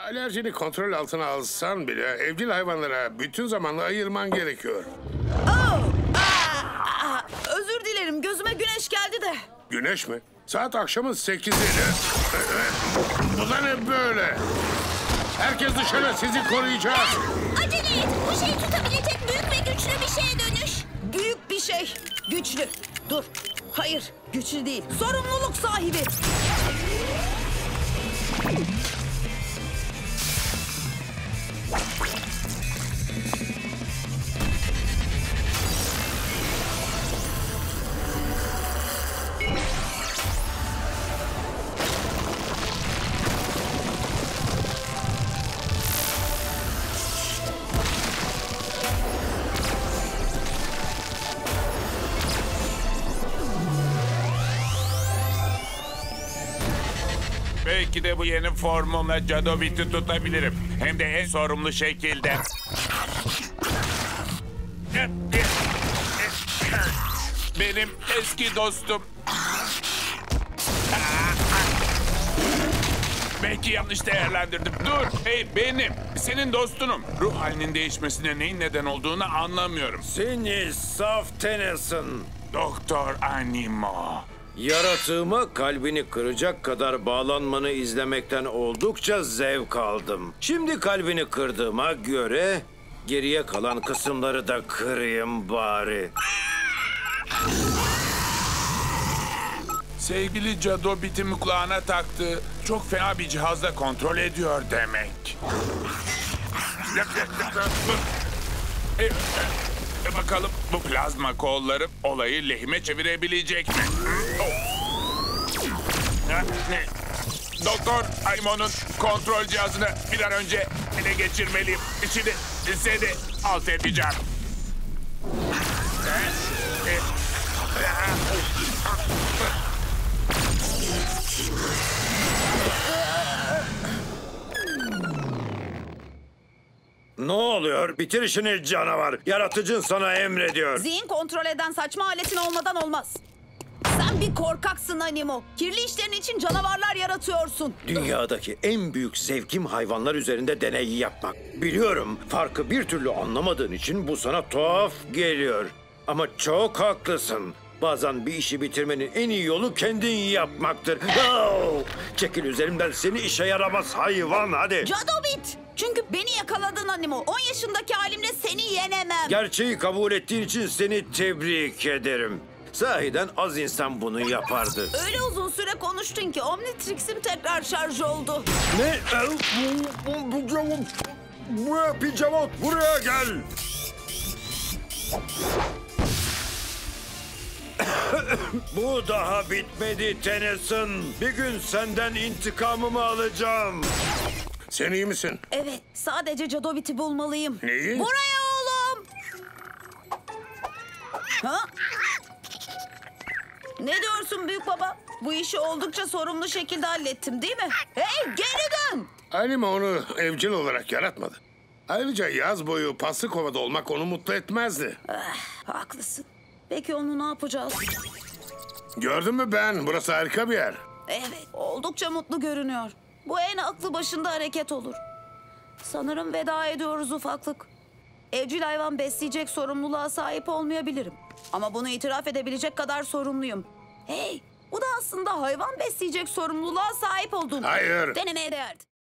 Alerjini kontrol altına alsan bile evcil hayvanlara bütün zamanla ayırman gerekiyor. Özür dilerim, gözüme güneş geldi de. Güneş mi? Saat akşamın 8'i. Bu da ne böyle? Herkes dışarı, sizi koruyacağız. Acele et. Bu şey tutabilecek büyük ve güçlü bir şeye dönüş. Büyük bir şey, güçlü. Dur, hayır, güçlü değil. Sorumluluk sahibi. Belki de bu yeni formumla Jadobit'i tutabilirim. Hem de en sorumlu şekilde. Benim eski dostum. Belki yanlış değerlendirdim. Dur, hey benim. Senin dostunum. Ruh halinin değişmesine neyin neden olduğunu anlamıyorum. Seni saf Tennyson. Doktor Animo. Yaratığıma kalbini kıracak kadar bağlanmanı izlemekten oldukça zevk aldım. Şimdi kalbini kırdığıma göre geriye kalan kısımları da kırayım bari. Sevgili Jadobit'in kulağına taktığı çok fena bir cihazla kontrol ediyor demek. Bakalım bu plazma kolları olayı lehime çevirebilecek mi? Doktor Aymon'un kontrol cihazını bir an önce ele geçirmeliyim. Şimdi seni alt edeceğim. Ne oluyor? Bitir işini canavar. Yaratıcın sana emrediyor. Zihin kontrol eden saçma aletin olmadan olmaz. Sen bir korkaksın Animo. Kirli işlerin için canavarlar yaratıyorsun. Dünyadaki en büyük zevkim hayvanlar üzerinde deney yapmak. Biliyorum, farkı bir türlü anlamadığın için bu sana tuhaf geliyor. Ama çok haklısın. Bazen bir işi bitirmenin en iyi yolu kendin yapmaktır. Oh! Çekil üzerimden, seni işe yaramaz hayvan, hadi. Jadobit! Çünkü beni yakaladın Animo. 10 yaşındaki halimle seni yenemem. Gerçeği kabul ettiğin için seni tebrik ederim. Sahiden az insan bunu yapardı. Öyle uzun süre konuştun ki Omnitrix'im tekrar şarj oldu. Ne? Pijamot, buraya gel. Bu daha bitmedi Tennyson. Bir gün senden intikamımı alacağım. Sen iyi misin? Evet, sadece Jadobit'i bulmalıyım. Neyi? Buraya oğlum! Ha? Ne diyorsun büyük baba? Bu işi oldukça sorumlu şekilde hallettim değil mi? Hey, geri dön! Anime onu evcil olarak yaratmadı. Ayrıca yaz boyu Paslıkova'da olmak onu mutlu etmezdi. Haklısın. Peki onu ne yapacağız? Gördün mü Ben? Burası harika bir yer. Evet, oldukça mutlu görünüyor. Bu en aklı başında hareket olur. Sanırım veda ediyoruz ufaklık. Evcil hayvan besleyecek sorumluluğa sahip olmayabilirim. Ama bunu itiraf edebilecek kadar sorumluyum. Hey, bu da aslında hayvan besleyecek sorumluluğa sahip olduğum. Hayır. Denemeye değerdi.